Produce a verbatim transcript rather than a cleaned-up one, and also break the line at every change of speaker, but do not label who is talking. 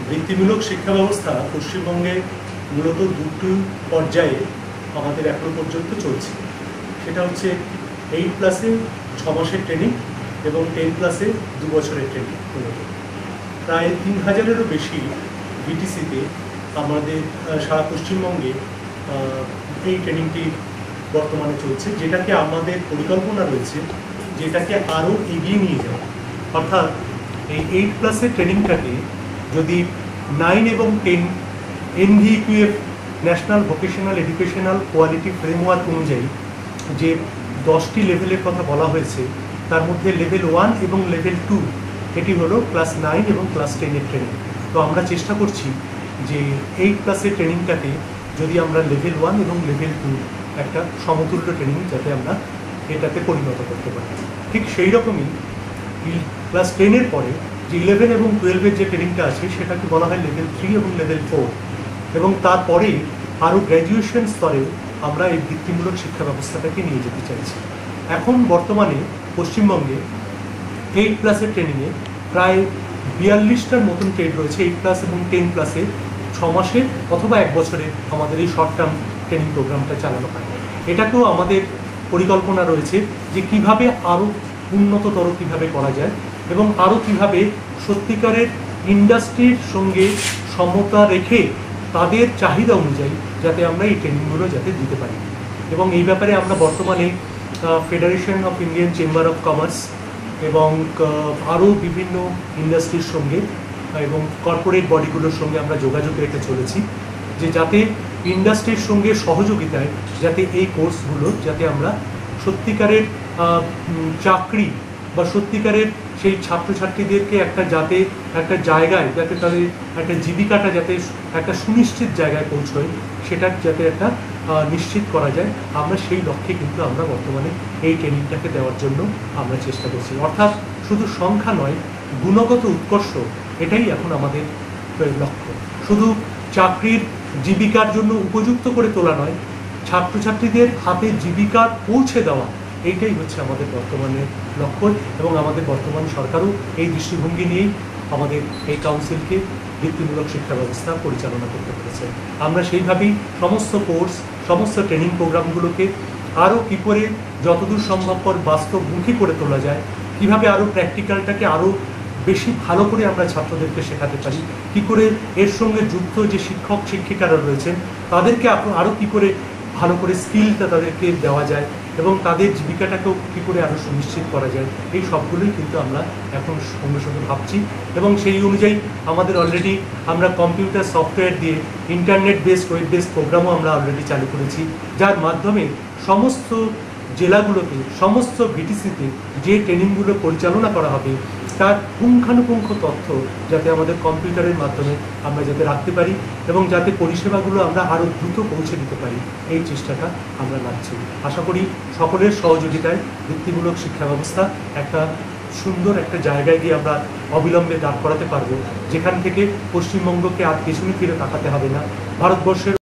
বৃত্তিমূলক শিক্ষা ব্যবস্থা পশ্চিমবঙ্গে মূলত দুটো পর্যায়ে আমাদের এখনো পর্যন্ত চলছে। সেটা হচ্ছে এইট প্লাসে ছ মাসের ট্রেনিং এবং টেন প্লাসে দু বছরের ট্রেনিং। প্রায় তিন হাজারেরও বেশি বিটিসিতে আমাদের সারা পশ্চিমবঙ্গে এই ট্রেনিংটি বর্তমানে চলছে, যেটাকে আমাদের পরিকল্পনা রয়েছে যেটাকে আরও এগিয়ে নিয়ে যাওয়া। অর্থাৎ এই এইট প্লাসের ট্রেনিংটাকে যদি নাইন এবং ten NVEQF national vocational educational quality framework অনুযায়ী যে দশটি লেভেলের কথা বলা হয়েছে, তার মধ্যে লেভেল ওয়ান এবং লেভেল টু এটি হলো ক্লাস নাইন এবং ক্লাস টেনের ট্রেনিং। তো আমরা চেষ্টা করছি যে এইট প্লাসের ট্রেনিংটাকে যদি আমরা লেভেল ওয়ান এবং লেভেল টু একটা সমতুল্য ট্রেনিং যাতে আমরা এটাতে পরিণত করতে পারি। ঠিক সেই রকমই ক্লাস টেনের পরে যে ইলেভেন এবং টুয়েলভের যে ট্রেনিংটা আছে সেটাকে বলা হয় লেভেল থ্রি এবং লেভেল ফোর, এবং তারপরে আরও গ্র্যাজুয়েশন স্তরেও আমরা এই বৃত্তিমূলক শিক্ষা ব্যবস্থাটাকে নিয়ে যেতে চাইছি। এখন বর্তমানে পশ্চিমবঙ্গে এইট প্লাসের ট্রেনিংয়ে প্রায় বিয়াল্লিশটার মতন ট্রেড রয়েছে। এইট প্লাস এবং টেন প্লাসে ছ মাসের অথবা এক বছরের আমাদের এই শর্ট টার্ম ট্রেনিং প্রোগ্রামটা চালানো হয়। এটাকেও আমাদের পরিকল্পনা রয়েছে যে কিভাবে আরও উন্নততর কীভাবে করা যায় এবং আরও কীভাবে সত্যিকারের ইন্ডাস্ট্রির সঙ্গে সমতা রেখে তাদের চাহিদা অনুযায়ী যাতে আমরা এই ট্রেনিংগুলো যাতে দিতে পারি। এবং এই ব্যাপারে আমরা বর্তমানে federation of Indian chamber of commerce এবং আরও বিভিন্ন ইন্ডাস্ট্রির সঙ্গে এবং কর্পোরেট বডিগুলোর সঙ্গে আমরা যোগাযোগ রেখে চলেছি যে যাতে ইন্ডাস্ট্রির সঙ্গে সহযোগিতায় যাতে এই কোর্সগুলো যাতে আমরা সত্যিকারের চাকরি বা সত্যিকারের সেই ছাত্রছাত্রীদেরকে একটা যাতে একটা জায়গায় যাতে তাদের একটা জীবিকাটা যাতে একটা সুনিশ্চিত জায়গায় পৌঁছয় সেটার যাতে একটা নিশ্চিত করা যায়, আমরা সেই লক্ষ্যে কিন্তু আমরা বর্তমানে এই ট্রেনিংটাকে দেওয়ার জন্য আমরা চেষ্টা করছি। অর্থাৎ শুধু সংখ্যা নয়, গুণগত উৎকর্ষ এটাই এখন আমাদের লক্ষ্য। শুধু চাকরির জীবিকার জন্য উপযুক্ত করে তোলা নয়, ছাত্রছাত্রীদের হাতে জীবিকা পৌঁছে দেওয়া, এইটাই হচ্ছে আমাদের বর্তমানে লক্ষ্য। এবং আমাদের বর্তমান সরকারও এই দৃষ্টিভঙ্গি নিয়েই আমাদের এই কাউন্সিলকে বৃত্তিমূলক শিক্ষা ব্যবস্থা পরিচালনা করতে পেরেছে। আমরা সেইভাবেই সমস্ত কোর্স সমস্ত ট্রেনিং প্রোগ্রামগুলোকে আরও কী করে যতদূর সম্ভবপর বাস্তবমুখী করে তোলা যায়, কীভাবে আরও প্র্যাকটিক্যালটাকে আরও বেশি ভালো করে আমরা ছাত্রদেরকে শেখাতে পারি, কী করে এর সঙ্গে যুক্ত যে শিক্ষক শিক্ষিকারা রয়েছেন তাদেরকে আরও কী করে ভালো করে স্কিলটা তাদেরকে দেওয়া যায় এবং তাদের জীবিকাটাকেও কী করে আরও সুনিশ্চিত করা যায়, এই সবগুলোই কিন্তু আমরা এখন সঙ্গে সঙ্গে ভাবছি। এবং সেই অনুযায়ী আমাদের অলরেডি আমরা কম্পিউটার সফটওয়্যার দিয়ে ইন্টারনেট বেসড ওয়েব বেসড প্রোগ্রামও আমরা অলরেডি চালু করেছি, যার মাধ্যমে সমস্ত জেলাগুলোতে সমস্ত ভিটিসিতে যে ট্রেনিংগুলো পরিচালনা করা হবে তার পুঙ্খানুপুঙ্খ তথ্য যাতে আমাদের কম্পিউটারের মাধ্যমে আমরা যাতে রাখতে পারি এবং যাতে পরিষেবাগুলো আমরা আরও দ্রুত পৌঁছে দিতে পারি, এই চেষ্টাটা আমরা লাগছি। আশা করি সকলের সহযোগিতায় বৃত্তিমূলক শিক্ষা ব্যবস্থা একটা সুন্দর একটা জায়গায় গিয়ে আমরা অবিলম্বে দাঁড় করাতে পারবো, যেখান থেকে পশ্চিমবঙ্গকে আর পেছনে ফিরে তাকাতে হবে না। ভারতবর্ষের